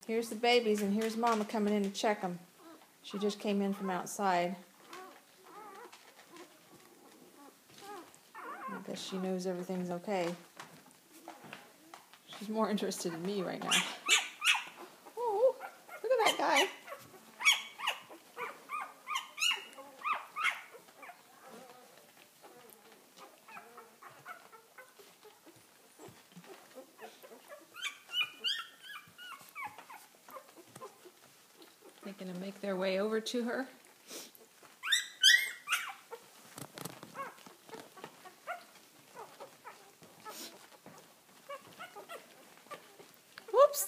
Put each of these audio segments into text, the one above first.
Here's the babies, and here's Mama coming in to check them. She just came in from outside. I guess she knows everything's okay. She's more interested in me right now. Oh, look at that guy. They're going to make their way over to her. Whoops!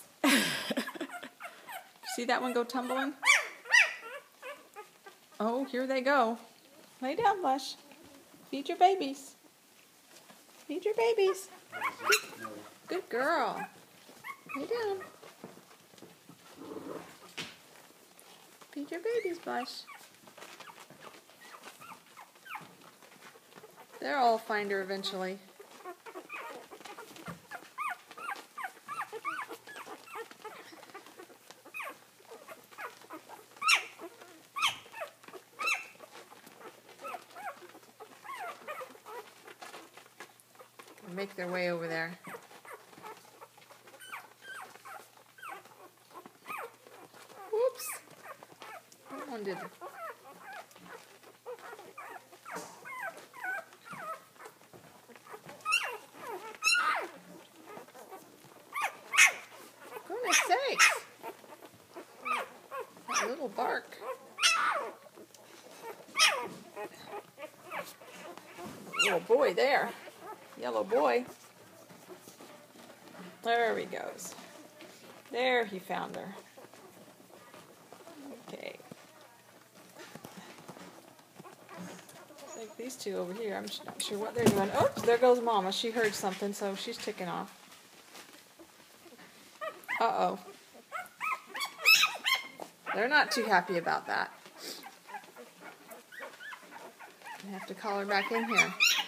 See that one go tumbling? Oh, here they go. Lay down, Blush. Feed your babies. Feed your babies. Good girl. Lay down. Feed your babies, Blush. They'll all find her eventually. Make their way over there. Whoops. That one did. Goodness sakes. That little bark. Little boy there. Yellow boy. There he goes. There, he found her. Okay. It's like these two over here. I'm not sure what they're doing. Oh, there goes Mama. She heard something, so she's ticking off. Uh-oh. They're not too happy about that. I have to call her back in here.